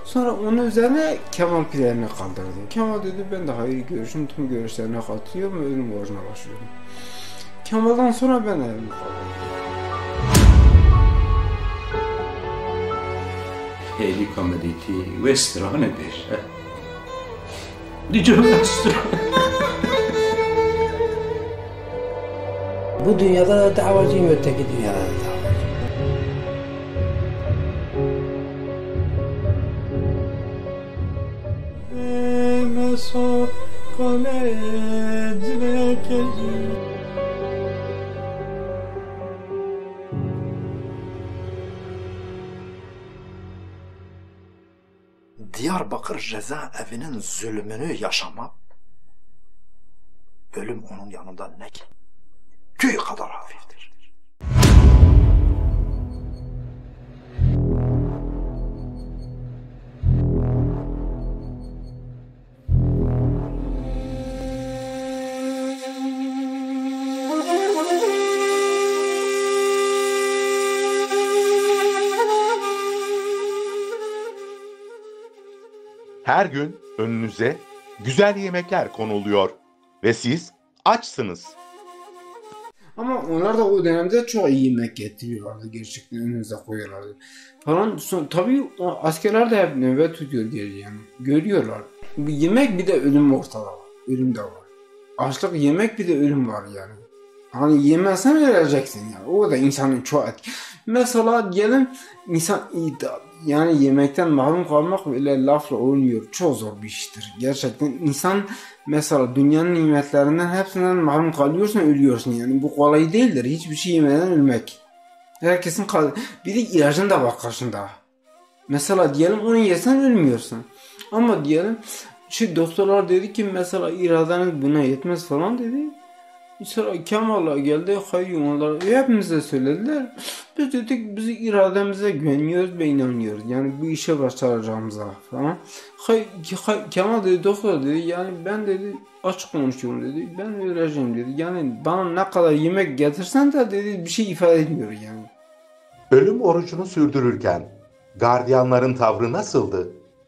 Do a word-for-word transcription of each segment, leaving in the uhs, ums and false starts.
Sonra onun üzerine Kemal planını kaldırdı. Kemal dedi ben de hayır görüşüm tüm görüşlerine katılıyorum ve ölüm orucuna başlıyorum. Kemal'dan sonra ben elimi kaldırdım. Heli komediti Westrane bir. Dice Westrane. Bu dünyada da davacıyım, öteki dünyada da davacıyım. Diyarbakır cezaevinin zulmünü yaşamak, ölüm onun yanında ne ki? Tüy kadar hafiftir. Her gün önünüze güzel yemekler konuluyor ve siz açsınız. Ama onlar da o dönemde çok iyi yemek getiriyorlardı, gerçekten önünüze koyuyorlardı. Falan son, tabii o askerler de hep nöbet tutuyor geri yani. Görüyorlar. Bir yemek bir de ölüm ortada var. Ölüm de var. Açlık yemek bir de ölüm var yani. Hani yemezsen öleceksin yani. O da insanın çok etki. Mesela diyelim insan yani yemekten mahrum kalmak öyle lafla olmuyor. Çok zor bir iştir. Gerçekten insan mesela dünyanın nimetlerinden hepsinden mahrum kalıyorsun, ölüyorsun yani. Bu kolay değildir. Hiçbir şey yemeden ölmek. Herkesin kal bir de ilacın da var karşında. Mesela diyelim onu yesen ölmüyorsun. Ama diyelim şu doktorlar dedi ki mesela iradeniz buna yetmez falan dedi. Mesela Kemal'a geldi, hayır onlar hepimize söylediler. Biz dedik biz irademize güveniyoruz ve inanıyoruz. Yani bu işe başaracağımıza falan. Hay, hay, Kemal dedi, doktor dedi, yani ben dedi açık konuşuyorum dedi. Ben öleceğim dedi. Yani bana ne kadar yemek getirsen de dedi bir şey ifade etmiyor yani. Ölüm orucunu sürdürürken gardiyanların tavrı nasıldı?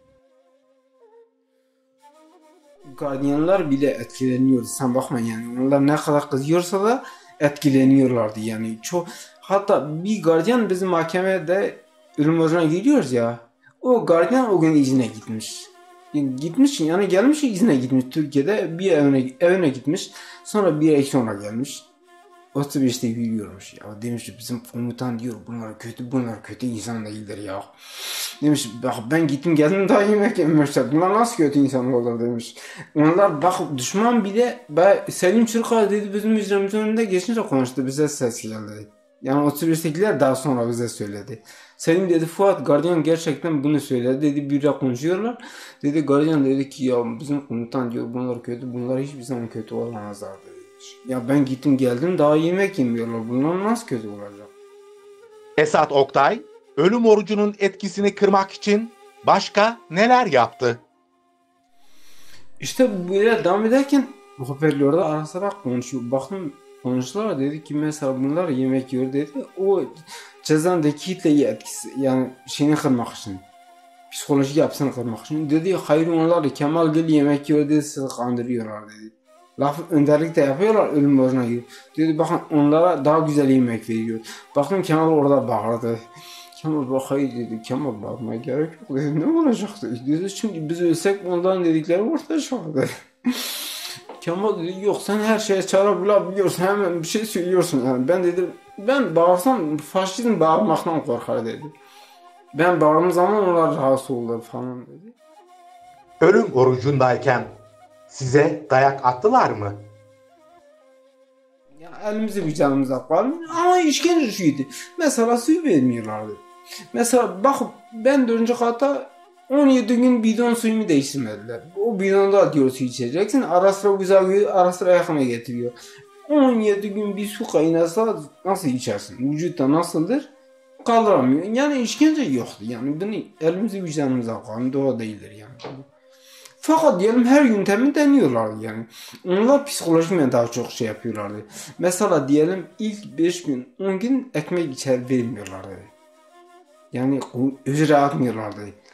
Gardiyanlar bile etkileniyordu. Sen bakma yani. Onlar ne kadar kızıyorsa da etkileniyorlardı yani. Çok, hatta bir gardiyan bizim mahkemede ölüm orucuna gidiyoruz ya. O gardiyan o gün izine gitmiş. Yani gitmiş yani gelmiş izine gitmiş Türkiye'de bir evine, evine gitmiş. Sonra bir ay sonra gelmiş. otuz beşte yürüyormuş ya. Demiş bizim komutan diyor bunlar kötü bunlar kötü insan değildir ya. Demiş bak ben gittim geldim daha yemek yememişler. Bunlar nasıl kötü insan olur demiş. Onlar bak düşman bile Selim Çırkay dedi bizim hücremizin önünde geçince konuştu. Bize ses geldi. Yani otuz beştekiler daha sonra bize söyledi. Selim dedi Fuat gardiyan gerçekten bunu söyledi dedi. Bir de konuşuyorlar. Dedi gardiyan dedi ki ya bizim komutan diyor bunlar kötü bunlar hiçbir zaman kötü olamazlar dedi. Ya ben gittim geldim daha yemek yemiyorlar. Bunlar nasıl kötü olacak? Esat Oktay, ölüm orucunun etkisini kırmak için başka neler yaptı? İşte böyle devam ederken hoparlörde ara sıra konuşuyor. Bakın konuştular dedi ki mesela bunlar yemek yiyor dedi. O cezandaki kitleyi etkisi yani şeyini kırmak için. Psikolojik yapısını kırmak için. Dedi hayır onlar Kemal Gül yemek yiyor dedi sizi kandırıyorlar dedi. Laf önderlik de yapıyorlar ölüm orucuna giriyor. Dedi bakın onlara daha güzel yemek veriyor. Bakın Kemal orada bağırdı. Kemal bak hayır dedi. Kemal bağırmaya gerek yok dedi. Ne olacak dedi. Dedi çünkü biz ölsek onların dedikleri ortaya çıkardı. Kemal dedi yok sen her şeye çare bulabiliyorsun. Hemen bir şey söylüyorsun yani. Ben dedim ben bağırsam faşizm bağırmaktan korkar dedi. Ben bağırdığım zaman onlar rahatsız olur falan dedi. Ölüm orucundayken size dayak attılar mı? Ya elimizi vicdanımıza koyalım ama işkence şuydu. Mesela suyu vermiyorlardı. Mesela bak ben dördüncü kata on yedi gün bidon suyumu değiştirmediler. O bidonda diyor su içeceksin. Ara sıra güzel ara sıra yakına getiriyor. on yedi gün bir su kaynasa nasıl içersin? Vücutta nasıldır? Kaldıramıyor. Yani işkence yoktu. Yani bunu elimizi vicdanımıza koyalım. Doğru değildir yani. Fakat diyelim her yöntemi deniyorlardı yani. Onlar psikolojikmen daha çok şey yapıyorlardı. Mesela diyelim ilk beş gün on gün ekmek içeri vermiyorlardı. Yani hücre atmıyorlardı.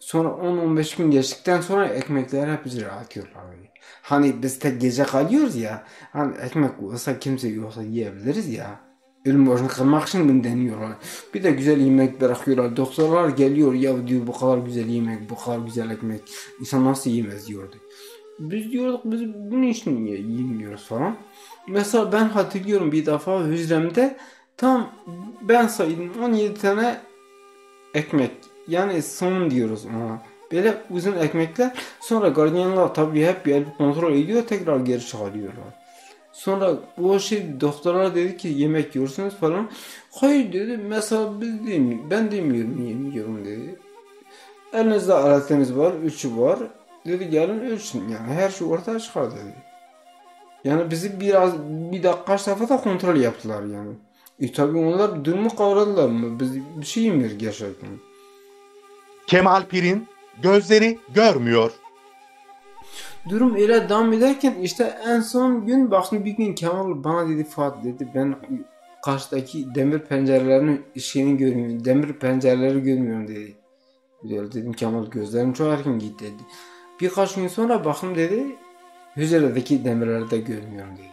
Sonra on on beş gün geçtikten sonra ekmekleri hep üzerine atıyorlar. Hani biz tek gece kalıyoruz ya. Hani ekmek olsa kimse yoksa yiyebiliriz ya. Ölüm orucunu kırmak için bunu deniyorlar. Bir de güzel yemek bırakıyorlar. Doktorlar geliyor ya diyor bu kadar güzel yemek, bu kadar güzel ekmek. İnsan nasıl yemez diyordu. Biz diyorduk biz bunun için yemiyoruz falan. Mesela ben hatırlıyorum bir defa hücremde tam ben saydım on yedi tane ekmek. Yani son diyoruz ona. Böyle uzun ekmekler. Sonra gardiyanlar tabii hep bir kontrol ediyor. Tekrar geri çıkarıyorlar. Sonra bu şey doktorlar dedi ki yemek yiyorsunuz falan. Hayır dedi. Mesela biz değil, ben demiyorum yemiyorum dedi. Elinizde aletiniz var. Üçü var. Dedi gelin ölçün. Yani her şey ortaya çıkar dedi. Yani bizi biraz bir dakika kaç defa da kontrol yaptılar yani. E tabii onlar durumu kavradılar mı? Biz bir şey yemiyoruz gerçekten. Kemal Pir'in gözleri görmüyor. Durum öyle devam ederken işte en son gün baktım bir gün Kemal bana dedi Fuat dedi ben karşıdaki demir pencerelerin şeyini görmüyorum. Demir pencereleri görmüyorum dedi. Böyle dedim Kemal gözlerim çok erken gitti dedi. Birkaç gün sonra baktım dedi hücredeki demirleri de görmüyorum dedi.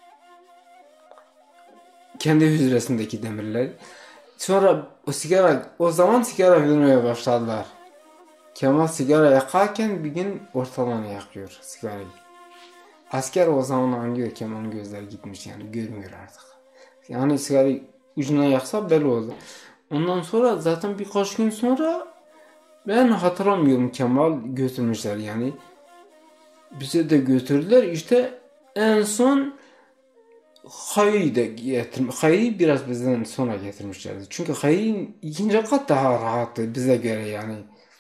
Kendi hücresindeki demirler. Sonra o sigara o zaman sigara vermeye başladılar. Kemal sigara yakarken bir gün ortadan yakıyor sigarayı. Asker o zaman anlıyor Kemal'in gözleri gitmiş yani görmüyor artık. Yani sigarayı ucuna yaksa belli oldu. Ondan sonra zaten birkaç gün sonra ben hatırlamıyorum Kemal götürmüşler yani. Bize de götürdüler işte en son Hayri'yi de getirmiş. Hayri'yi biraz bizden sonra getirmişlerdi. Çünkü Hayri'nin ikinci kat daha rahattı bize göre yani.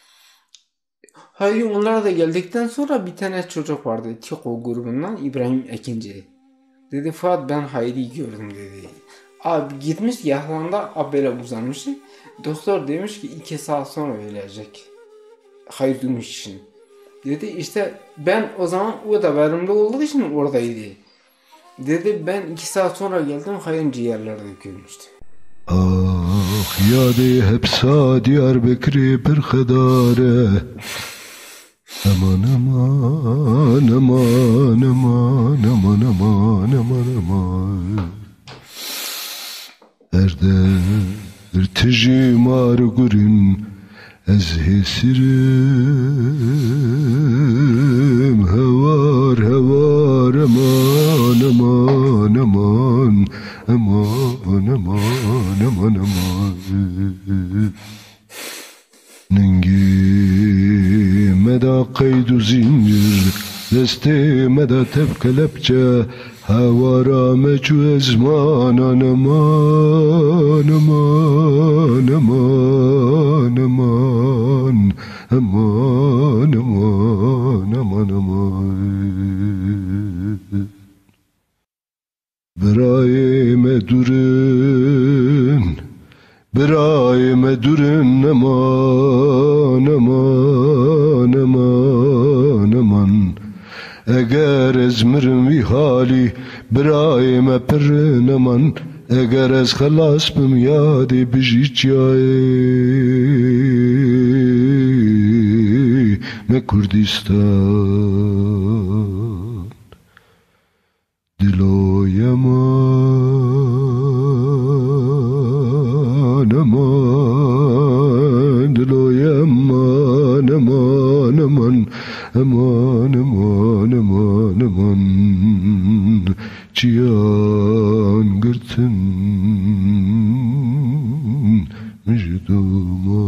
Hayri onlara da geldikten sonra bir tane çocuk vardı. Tiko grubundan İbrahim Ekinci. Dedi Fuat ben Hayri'yi gördüm dedi. Abi gitmiş yahlanda abiyle uzanmış. Doktor demiş ki iki saat sonra ölecek. Hayri duymuş için. Dedi işte ben o zaman o da verimli olduğu için oradaydı. Dedi ben iki saat sonra geldim Hayri'nin ciğerleri dökülmüştü. Ah yadi hepsa Diyarbakır'ı bir kadare. Aman aman aman aman aman aman aman aman Erde irtici mar gurin ez hesirim hevar hevar aman aman aman aman aman aman aman Nengi meda kaydu zincir deste meda tep kelepçe havara meçu ezman aman aman aman aman aman aman aman aman Birayime durun Birayime durun aman aman aman aman Eğer ezmirim vi hali birayime pirin aman Eğer ez khalas bim yadi bijicayı me Kurdistan Diloyaman aman Diloyaman aman aman Aman aman aman aman Çiyan gırtın müjduma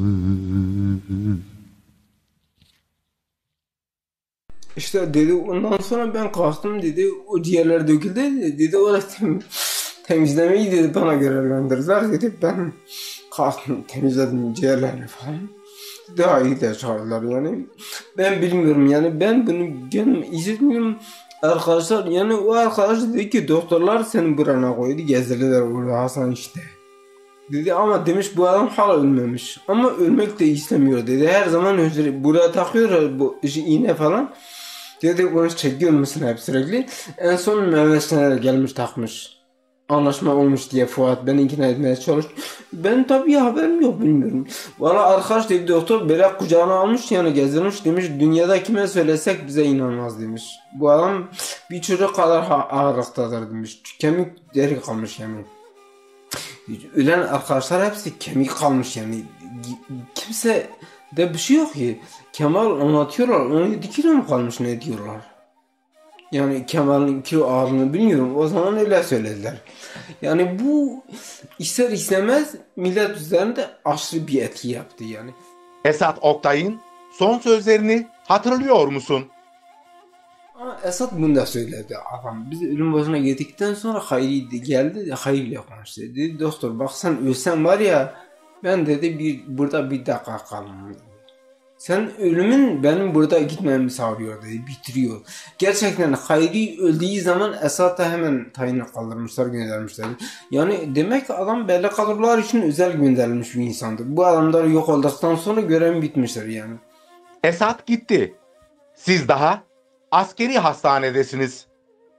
İşte dedi ondan sonra ben kalktım dedi o ciğerler döküldü dedi o da tem temizlemeyi dedi bana görevlendirdiler dedi ben kalktım temizledim ciğerlerini falan. Daha iyi de çağırdılar yani. Ben bilmiyorum yani ben bunu gönlüm izletmiyorum. Arkadaşlar yani o arkadaş dedi ki doktorlar seni burana koydu gezdirdiler burada Hasan işte. Dedi ama demiş bu adam hala ölmemiş. Ama ölmek de istemiyor dedi. Her zaman buraya takıyor bu iğne falan. Dedi onu çekiyor musun hep sürekli. En son Mehmet Şener gelmiş takmış. anlaşma olmuş diye Fuat beni ikna etmeye çalıştı. Ben tabii haberim yok, bilmiyorum. Valla arkadaş dedi, doktor böyle kucağına almış yani gezdirmiş, demiş dünyada kime söylesek bize inanmaz demiş. Bu adam bir çocuk kadar ha- ağırlıktadır demiş. Kemik deri kalmış yani. Ölen arkadaşlar hepsi kemik kalmış yani. Kimse de bir şey yok ki. Kemal anlatıyorlar, on yedi kilo mu kalmış ne diyorlar. Yani Kemal'in kilo ağırlığını bilmiyorum. O zaman öyle söylediler. Yani bu ister istemez millet üzerinde aşırı bir etki yaptı yani. Esat Oktay'ın son sözlerini hatırlıyor musun? Ama Esat bunu da söyledi adam. Biz ölüm başına gittikten sonra Hayri geldi. Hayri ile konuştu. Dedi doktor bak sen ölsen var ya, ben dedi bir burada bir dakika kalmam dedi. Sen ölümün benim burada gitmemi sağlıyor dedi, bitiriyor. Gerçekten Hayri öldüğü zaman Esat'a hemen tayini kaldırmışlar, göndermişler. Yani demek ki adam belli kadrolar için özel gönderilmiş bir insandı. Bu adamlar yok olduktan sonra görevim bitmişler yani. Esat gitti. Siz daha askeri hastanedesiniz.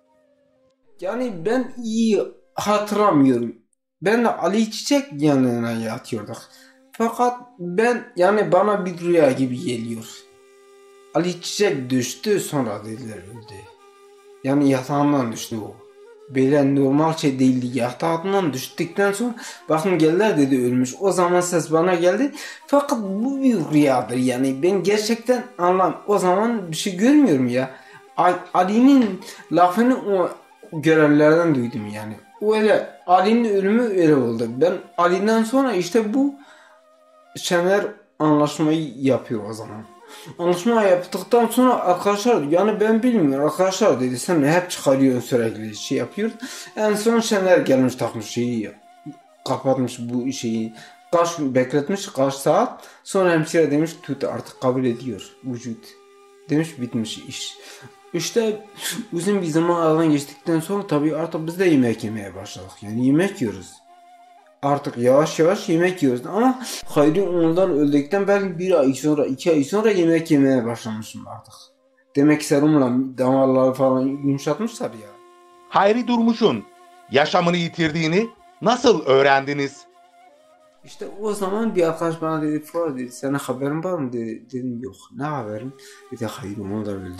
Yani ben iyi hatırlamıyorum. Ben de Ali Çiçek yanına yatıyorduk. Fakat ben yani bana bir rüya gibi geliyor. Ali Çiçek düştü, sonra dediler öldü. Yani yatağından düştü o. Böyle normal şey değildi. Yatağından düştükten sonra bakın geldiler dedi ölmüş. O zaman ses bana geldi. Fakat bu bir rüyadır yani. Ben gerçekten anlam. O zaman bir şey görmüyorum ya. Ali'nin lafını o görevlerden duydum yani. O öyle Ali'nin ölümü öyle oldu. Ben Ali'den sonra işte bu Şener anlaşmayı yapıyor o zaman. Anlaşma yaptıktan sonra arkadaşlar yani ben bilmiyorum arkadaşlar dedi, sen hep çıkarıyorsun sürekli şey yapıyor. En son Şener gelmiş takmış şeyi, kapatmış bu şeyi, kaç bekletmiş kaç saat, sonra hemşire demiş tut artık kabul ediyor vücut demiş, bitmiş iş. İşte uzun bir zaman aradan geçtikten sonra tabii artık biz de yemek yemeye başladık yani yemek yiyoruz. Artık yavaş yavaş yemek yiyoruz ama Hayri ondan öldükten belki bir ay sonra, iki ay sonra yemek yemeye başlamışım artık. Demek serumla damarları falan yumuşatmışlar ya. Hayri Durmuş'un yaşamını yitirdiğini nasıl öğrendiniz? İşte o zaman bir arkadaş bana dedi, Fuat dedi, senin haberin var mı dedi. Dedim yok, ne haberim? Dedi Hayri ondan öldü.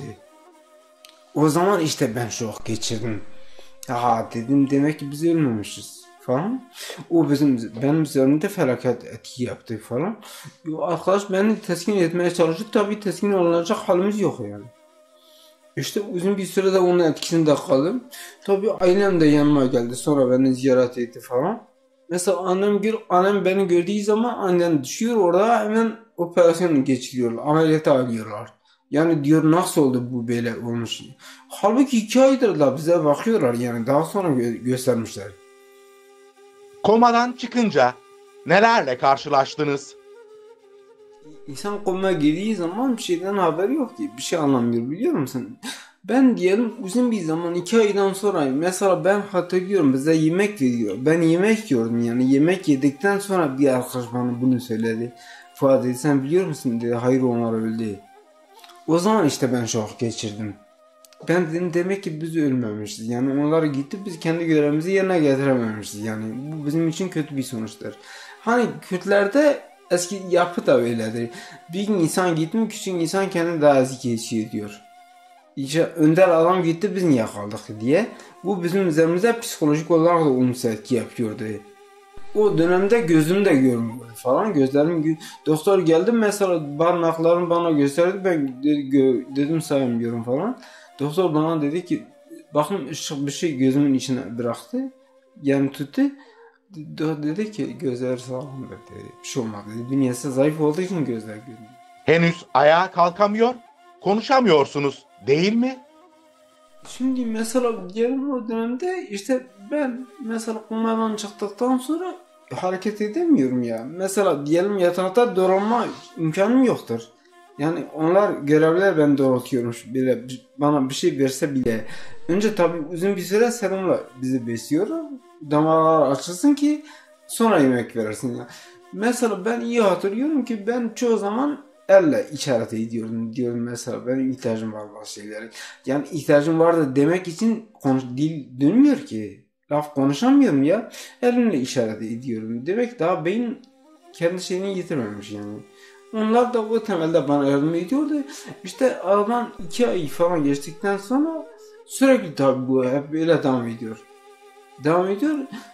O zaman işte ben şok geçirdim. Ha dedim, demek ki biz ölmemişiz falan. O bizim benim üzerimde felaket etki yaptı falan. O arkadaş beni teskin etmeye çalıştı. Tabii teskin olacak halimiz yok yani. İşte uzun bir sürede onun etkisinde kaldım. Tabii ailem de yanıma geldi. Sonra beni ziyaret etti falan. Mesela annem, annem beni gördüğü zaman annem düşüyor, orada hemen operasyon geçiriyorlar. Ameliyata alıyorlar. Yani diyor nasıl oldu bu böyle olmuş. Halbuki iki aydır da bize bakıyorlar yani, daha sonra gö- göstermişler. Komadan çıkınca nelerle karşılaştınız? İnsan komaya girdiği zaman bir şeyden haberi yok ki. Bir şey anlamıyor, biliyor musun? Ben diyelim uzun bir zaman, iki aydan sonra mesela ben hatırlıyorum bize yemek veriyor. Ben yemek yiyordum yani, yemek yedikten sonra bir arkadaş bana bunu söyledi. Fuat dedi sen biliyor musun dedi, hayır onlar öldü. O zaman işte ben şok geçirdim. Ben dedim demek ki biz ölmemişiz. Yani onlar gitti, biz kendi görevimizi yerine getirememişiz. Yani bu bizim için kötü bir sonuçtur. Hani Kürtlerde eski yapı da öyledir. Bir insan gitti mi küçük insan kendini daha eski hissediyor. İşte önder adam gitti biz niye kaldık diye. Bu bizim üzerimize psikolojik olarak da olumsuz etki yapıyordu. O dönemde gözüm de görmüyor falan. Gözlerim, doktor geldi mesela barnaklarını bana gösterdi. Ben dedim sayamıyorum falan. Doktor bana dedi ki bakın ışık bir şey gözümün içine bıraktı. Yani tuttu. Dedi ki gözler sağlam dedi. Bir şey olmadı dedi. Bünyesi zayıf olduğu için gözler görmüyor. Henüz ayağa kalkamıyor, konuşamıyorsunuz değil mi? Şimdi mesela diyelim o dönemde işte ben mesela kumardan çıktıktan sonra hareket edemiyorum ya. Mesela diyelim yatakta doğrulma imkanım yoktur. Yani onlar görevler ben doğrultuyorum bile, bana bir şey verse bile. Önce tabii uzun bir süre serumla bizi besliyorlar. Damarlar açılsın ki sonra yemek verirsin ya. Mesela ben iyi hatırlıyorum ki ben çoğu zaman elle işaret ediyorum. Diyorum mesela benim ihtiyacım var bazı şeylere. Yani ihtiyacım var da demek için konuş, dil dönmüyor ki. laf konuşamıyorum ya. Elimle işaret ediyorum. Demek daha beyin kendi şeyini yitirmemiş yani. Onlar da o temelde bana yardım ediyordu. İşte aradan iki ay falan geçtikten sonra sürekli tabi bu hep böyle devam ediyor. Devam ediyor.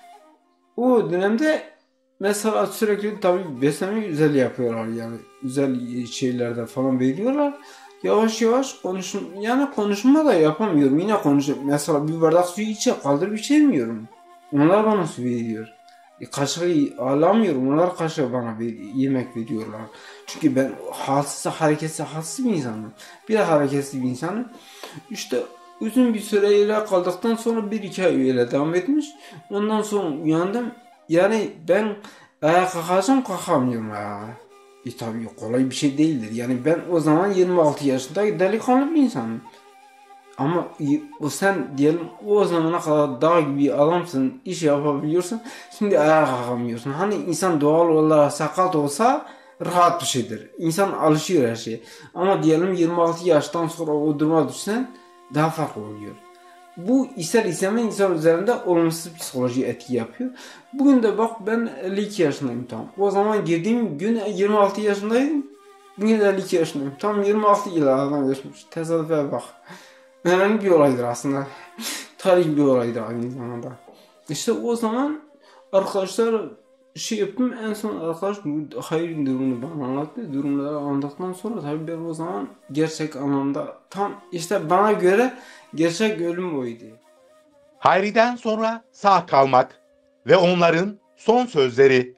O dönemde mesela sürekli tabi beslenme güzel yapıyorlar yani. Güzel şeylerde falan veriyorlar. Yavaş yavaş konuşum yani konuşma da yapamıyorum. Yine konuşuyorum. Mesela bir bardak suyu içe kaldırıp içemiyorum. Onlar bana su veriyor. E, kaşığı alamıyorum. Onlar kaşığı bana ver, yemek veriyorlar. Çünkü ben halsiz, hareketsiz, halsiz bir insanım. Bir de hareketsiz bir insanım. İşte uzun bir süreyle kaldıktan sonra bir iki ay öyle devam etmiş. Ondan sonra uyandım. Yani ben ayağa kalkacağım kalkamıyorum ya. E tabii kolay bir şey değildir. Yani ben o zaman yirmi altı yaşında delikanlı bir insanım. Ama o sen diyelim o zamana kadar dağ gibi adamsın, iş yapabiliyorsun. Şimdi ayağa kalkamıyorsun. Hani insan doğal olarak sakat olsa rahat bir şeydir. İnsan alışıyor her şeye. Ama diyelim yirmi altı yaştan sonra o duruma düşsen daha farklı oluyor. Bu ister istemez insan üzerinde olumsuz psikoloji etki yapıyor. Bugün de bak ben elli iki yaşındayım tam. O zaman girdiğim gün yirmi altı yaşındaydım. Bugün elli iki yaşındayım. Tam yirmi altı yıl aradan geçmiş. Tesadüfe bak. Önemli bir olaydır aslında. Tarihi bir olaydır aynı zamanda. İşte o zaman arkadaşlar şey yaptım. En son arkadaş bu hayır durumunu bana anlattı. Durumları anlattıktan sonra tabii ben o zaman gerçek anlamda tam işte bana göre gerçek ölüm oydu. Hayri'den sonra sağ kalmak ve onların son sözleri.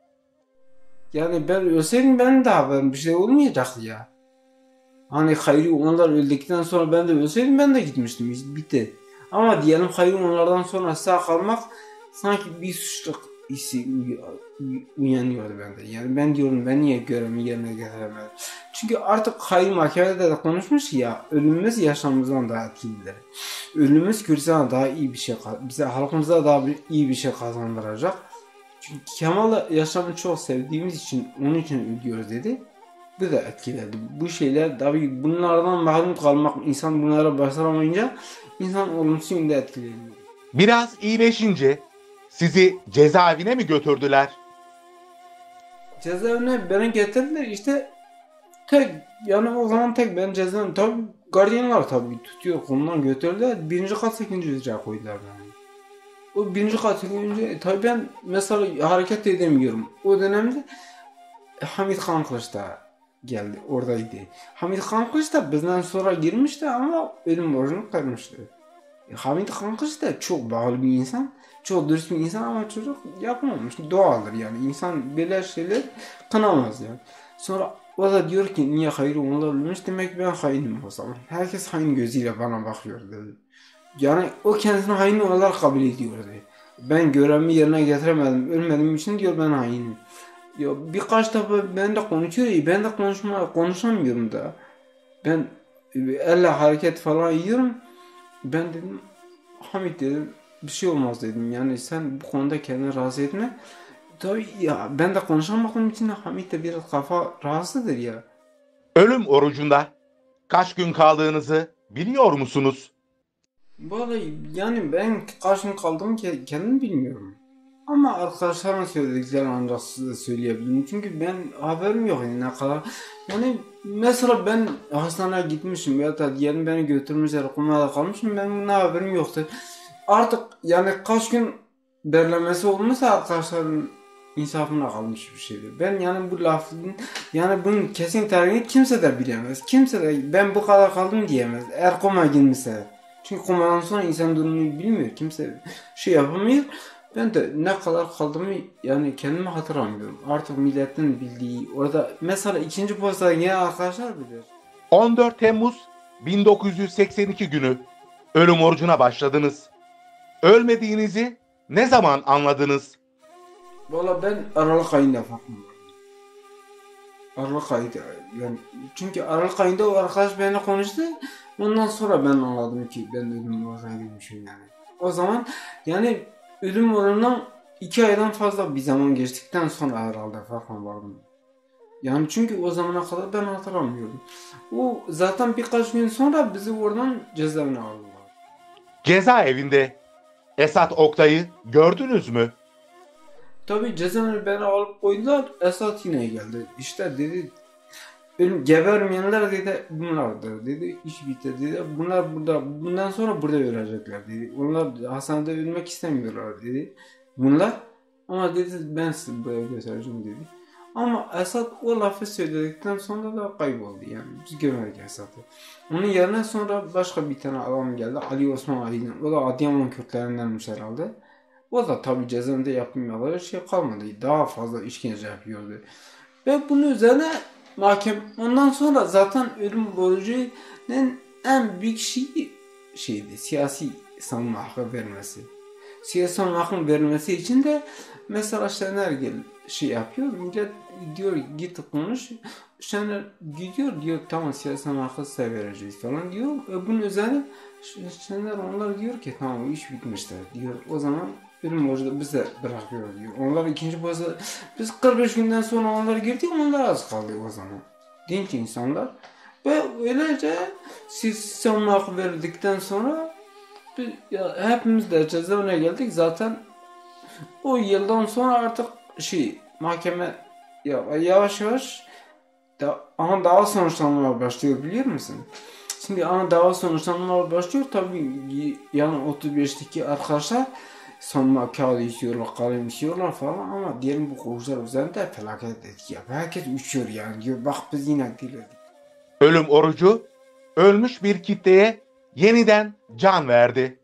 Yani ben ölseydim ben de haberim bir şey olmayacaktı ya. Hani Hayri onlar öldükten sonra ben de ölseydim ben de gitmiştim. Bitti. Ama diyelim Hayri onlardan sonra sağ kalmak sanki bir suçluk hissi uyanıyordu bende. Yani ben diyorum ben niye görevimi yerine getiremedim. Çünkü artık Hayri mahkemede de konuşmuş ya ölümümüz yaşamımızdan daha etkilidir. Ölümümüz Kürdistan'a daha iyi bir şey, bize halkımıza daha iyi bir şey kazandıracak. Çünkü Kemal'la yaşamı çok sevdiğimiz için onun için ölüyoruz dedi. Bu da etkiledi. Bu şeyler tabii bunlardan mahrum kalmak, insan bunlara başaramayınca insan olumsuz yönde etkileniyor. Biraz iyileşince sizi cezaevine mi götürdüler? Cezaevine beni getirdiler işte tek yani o zaman tek ben cezaevine tabii gardiyanlar tabii tutuyor kolundan götürdüler. Birinci kat sekizinci hücreye koydular beni. O birinci kat sekizinci tabii ben mesela hareket edemiyorum. O dönemde Hamit Khan Kılıç da geldi oradaydı. Hamit Khan Kılıç da bizden sonra girmişti ama ölüm borcunu kırmıştı. Hamit Khan Kılıç da çok bağlı bir insan. Çok dürüst bir insan ama çocuk yapmamış. Doğaldır yani. İnsan böyle şeyler kınamaz yani. Sonra o da diyor ki niye hayır onlar ölmüş demek ben hainim o zaman. Herkes hain gözüyle bana bakıyor dedi. Yani o kendisini hain olarak kabul ediyordu. Ben görevimi yerine getiremedim. Ölmediğim için diyor ben hainim. Ya birkaç defa ben de konuşuyor, ben de konuşma konuşamıyorum da. Ben elle hareket falan ediyorum. Ben dedim Hamit dedim bir şey olmaz dedim. Yani sen bu konuda kendini rahatsız etme. Tabii ya ben de konuşamadığım için Hamit de biraz kafa rahatsızdır ya. Ölüm orucunda kaç gün kaldığınızı biliyor musunuz? Vallahi yani ben kaç gün kaldığımı kendim bilmiyorum. Ama arkadaşlarıma söylediklerini ancak size söyleyebilirim. Çünkü ben haberim yok yani ne kadar. Yani mesela ben hastaneye gitmişim ya da diyelim beni götürmüşler kumada kalmışım ben ne haberim yoktu. Artık yani kaç gün belirlemesi olmuşsa arkadaşların insafına kalmış bir şeydir. Ben yani bu lafın yani bunun kesin tarihini kimse de bilemez. Kimse de ben bu kadar kaldım diyemez. Eğer koma girmişse. Çünkü komadan sonra insan durumunu bilmiyor. Kimse şey yapamıyor. Ben de ne kadar kaldığımı yani kendimi hatırlamıyorum. Artık milletin bildiği orada mesela ikinci postada yine arkadaşlar bilir. on dört Temmuz bin dokuz yüz seksen iki günü ölüm orucuna başladınız. Ölmediğinizi ne zaman anladınız? Valla ben Aralık ayında farkım var. Aralık ayında yani çünkü Aralık ayında o arkadaş benimle konuştu. Ondan sonra ben anladım ki ben ölüm orucuna girmişim yani. O zaman yani ölüm orucundan iki aydan fazla bir zaman geçtikten sonra herhalde farkına vardım. Yani çünkü o zamana kadar ben hatırlamıyorum. O zaten birkaç gün sonra bizi oradan cezaevine aldılar. Cezaevinde Esat Oktay'ı gördünüz mü? Tabii cezaevine beni alıp koydular. Esat yine geldi. İşte dedi ölüm gebermeyenler dedi bunlardır dedi. İş bitti dedi. Bunlar burada bundan sonra burada ölecekler dedi. Onlar hastanede ölmek istemiyorlar dedi. Bunlar ama dedi ben sizi buraya götüreceğim dedi. Ama Esat o lafı söyledikten sonra da kayboldu yani. Biz görmedik Esat'ı. Onun yerine sonra başka bir tane adam geldi. Ali Osman Ali'den. O da Adıyaman Kürtlerindenmiş herhalde. O da tabi cezaevinde yapmayaları şey kalmadı. Daha fazla işkence yapıyordu. Ve bunun üzerine mahkeme ondan sonra zaten ölüm borcunun en büyük şeyi şeydi. Siyasi savunma hakkı vermesi. Siyasi savunma hakkı vermesi için de mesela Şener gel şey yapıyor. Millet diyor git konuş. Şener gidiyor diyor tamam siyasi savunma hakkı size vereceğiz falan diyor. Ve bunun üzerine Şener onlar diyor ki tamam iş bitmiştir diyor. O zaman ölüm borcu da bize bırakıyor diyor. Onlar ikinci boza biz kırk beş günden sonra onlar girdik onlar az kaldı o zaman. Dinç insanlar. Ve öylece siz savunma hakkı verdikten sonra biz, ya, hepimiz de cezaevine geldik. Zaten o yıldan sonra artık şey mahkeme ya, yavaş yavaş da, aha dava sonuçlanmaya başlıyor biliyor musun? Şimdi ana dava sonuçlanmaya başlıyor tabii yani otuz beşteki arkadaşlar sonuna kağıdı istiyorlar, kalem istiyorlar falan ama diyelim bu koğuşlar üzerinde felaket etki yapıyor. Herkes uçuyor yani diyor bak biz yine diledik. Ölüm orucu ölmüş bir kitleye yeniden can verdi.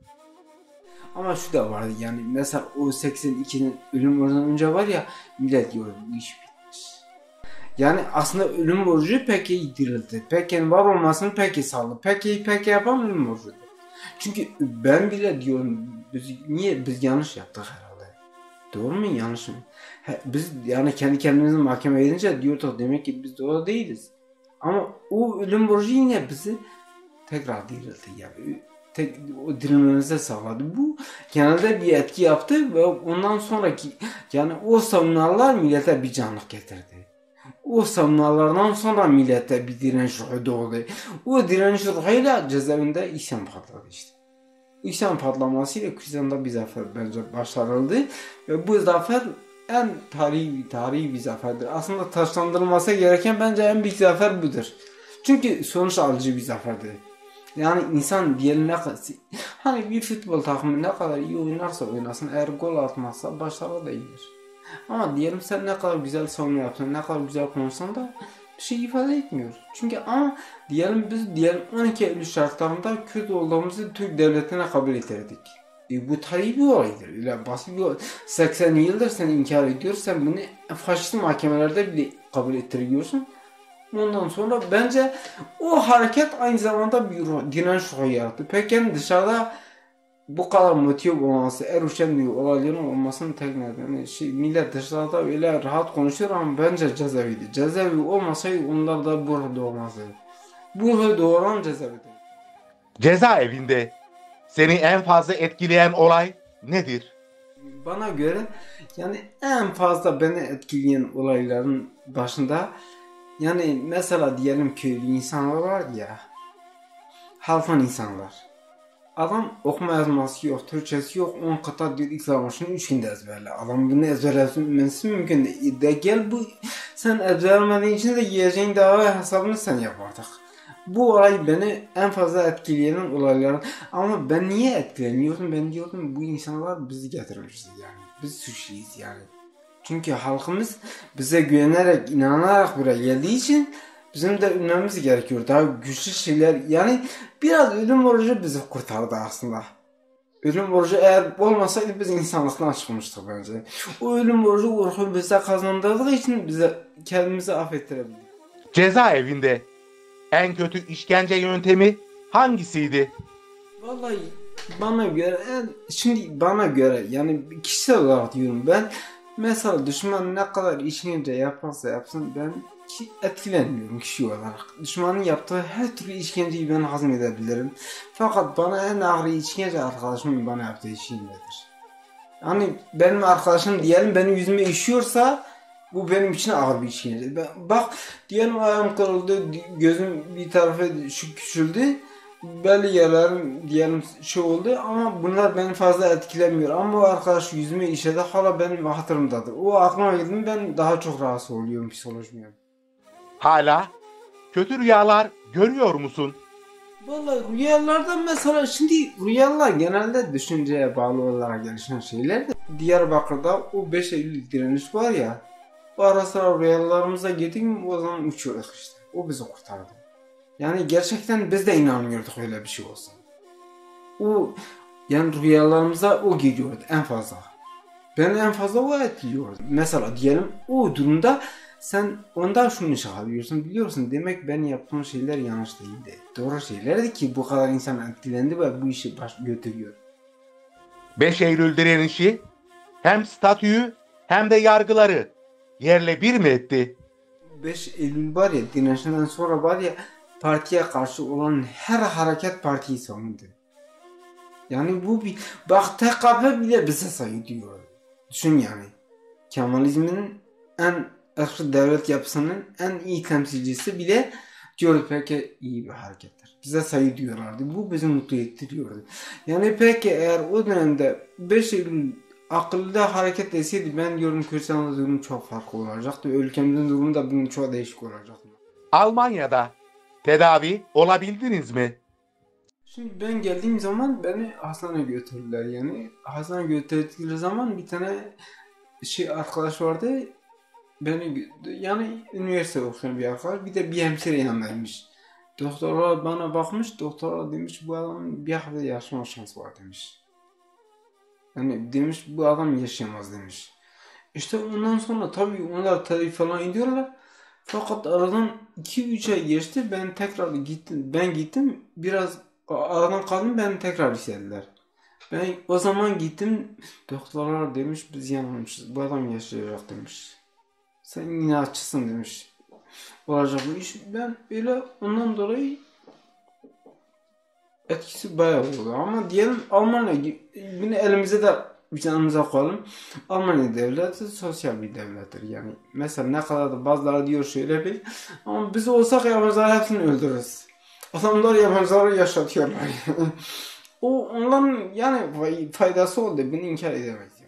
Ama şu da vardı yani mesela o seksen ikinin ölüm orucundan önce var ya millet diyor bu iş bitmiş. Yani aslında ölüm orucu peki dirildi. Peki var olmasını peki saldı. Peki peki yapan ölüm orucudur. Çünkü ben bile diyorum biz, niye biz yanlış yaptık herhalde. Doğru mu yanlış mı? He, biz yani kendi kendimizi mahkemeye edince diyorduk demek ki biz doğru değiliz. Ama o ölüm borcu yine bizi tekrar dirildi yani. Tek, o dirilmemize sağladı. Bu genelde bir etki yaptı ve ondan sonraki yani o savunmalar millete bir canlılık getirdi. O savunmalardan sonra millete bir direnç ruhu doğdu. O direnç ruhuyla cezaevinde isyan patladı işte. İsyan patlamasıyla Kürdistan'da bir zafer bence başarıldı. Ve bu zafer en tarihi, tarihi bir zaferdir. Aslında taşlandırılması gereken bence en büyük zafer budur. Çünkü sonuç alıcı bir zaferdir. Yani insan diyelim ne kadar hani bir futbol takımı ne kadar iyi oynarsa oynasın eğer gol atmazsa başarılı değildir. Ama diyelim sen ne kadar güzel savunma yaptın, ne kadar güzel konuşsan da bir şey ifade etmiyor. Çünkü ama diyelim biz diyelim on iki Eylül şartlarında Kürt olduğumuzu Türk devletine kabul ederdik. E, bu tarihi bir olaydır. Öyle basit bir olay. seksen yıldır sen inkar ediyorsun, sen bunu faşist mahkemelerde bile kabul ettiriyorsun. Ondan sonra bence o hareket aynı zamanda bir direnç ruhu yarattı. Peki yani dışarıda bu kadar motiv olması, eruşen bir olayların olmasının tek nedeni şey, millet dışarıda öyle rahat konuşuyor ama bence cezaeviydi. Cezaevi olmasaydı onlar da bu ruhu doğmazdı. Bu ruhu doğuran cezaevidir. Cezaevinde seni en fazla etkileyen olay nedir? Bana göre yani en fazla beni etkileyen olayların başında yani mesela diyelim köylü insanlar var ya, halkın insanlar. Adam okuma yazması yok, Türkçesi yok, on kıta diyor İslam'ın üç günde ezberle. Adam bunu ezberlemesi mümkün değil. De gel bu sen ezberlemediğin için de yiyeceğin dava hesabını sen yap artık. Bu olay beni en fazla etkileyen olaylar. Ama ben niye etkileniyorum? Ben diyordum bu insanlar bizi getirmişti yani. Biz suçluyuz yani. Çünkü halkımız bize güvenerek, inanarak buraya geldiği için bizim de ölmemiz gerekiyor. Daha güçlü şeyler yani biraz ölüm orucu bizi kurtardı aslında. Ölüm orucu eğer olmasaydı biz insanlıktan çıkmıştık bence. O ölüm orucu korkuyu bize kazandırdığı için bize kendimizi affettirebildik. Cezaevinde en kötü işkence yöntemi hangisiydi? Vallahi bana göre şimdi bana göre yani kişisel olarak diyorum ben mesela düşman ne kadar işkence yaparsa yapsın ben ki etkilenmiyorum kişi olarak. Düşmanın yaptığı her türlü işkenceyi ben hazmedebilirim. Fakat bana en ağır işkence arkadaşımın bana yaptığı işkencedir. Yani benim arkadaşım diyelim benim yüzüme işiyorsa bu benim için ağır bir işkence. Bak diyelim ayağım kırıldı, gözüm bir tarafa küçüldü. belli yerlerim diyelim şey oldu ama bunlar beni fazla etkilemiyor. Ama o arkadaş yüzüme işledi hala benim hatırımdadır. O aklıma geldi ben daha çok rahatsız oluyorum psikolojimden. Hala kötü rüyalar görüyor musun? Vallahi rüyalarda mesela şimdi rüyalar genelde düşünceye bağlı olarak gelişen şeyler de Diyarbakır'da o beş Eylül direniş var ya o ara sıra rüyalarımıza gittik mi o zaman uçuyorduk işte. O bizi kurtardı. Yani gerçekten biz de inanmıyorduk öyle bir şey olsun. O yani rüyalarımıza o geliyordu en fazla. Ben en fazla o etkiliyordu. Mesela diyelim o durumda sen ondan şunu çıkarıyorsun biliyorsun demek ben yaptığım şeyler yanlış değildi. Doğru şeylerdi ki bu kadar insan etkilendi ve bu işi baş götürüyor. beş Eylül direnişi hem statüyü hem de yargıları yerle bir mi etti? beş Eylül var ya direnişinden sonra var ya partiye karşı olan her hareket partiyi savundu. Yani bu bir bak T K P bile bize saygı duyuyor. Düşün yani. Kemalizmin en ırkçı devlet yapısının en iyi temsilcisi bile diyor peki iyi bir harekettir. Bize saygı duyuyorlardı. Bu bizi mutlu ettiriyordu. Yani peki eğer o dönemde beş Eylül akılda hareket etseydi ben diyorum Kürdistan'da durum çok farklı olacaktı. Ülkemizin durumu da bunun çok değişik olacaktı. Almanya'da tedavi olabildiniz mi? Şimdi ben geldiğim zaman beni hastaneye götürdüler yani. Hastaneye götürdükleri zaman bir tane şey arkadaş vardı. Beni yani üniversite okuyan bir arkadaş bir de bir hemşire yanındaymış. Doktorlar bana bakmış, doktorlar demiş bu adamın bir hafta yaşama şansı var demiş. Yani demiş bu adam yaşayamaz demiş. İşte ondan sonra tabii onlar tabii falan ediyorlar. Fakat aradan iki üç ay geçti ben tekrar gittim. Ben gittim biraz aradan kaldım beni tekrar istediler. Ben o zaman gittim doktorlar demiş biz yanılmışız bu adam yaşayacak demiş. Sen inatçısın demiş. Olacak bu iş. Ben öyle ondan dolayı etkisi bayağı oldu. Ama diyelim Almanya yine elimize de vicdanımıza koyalım. Almanya devleti sosyal bir devlettir. Yani mesela ne kadar da bazıları diyor şöyle bir ama biz olsak yabancılar hepsini öldürürüz. Adamlar yabancıları yaşatıyorlar. O onların yani faydası oldu. Bunu inkar edemeyiz.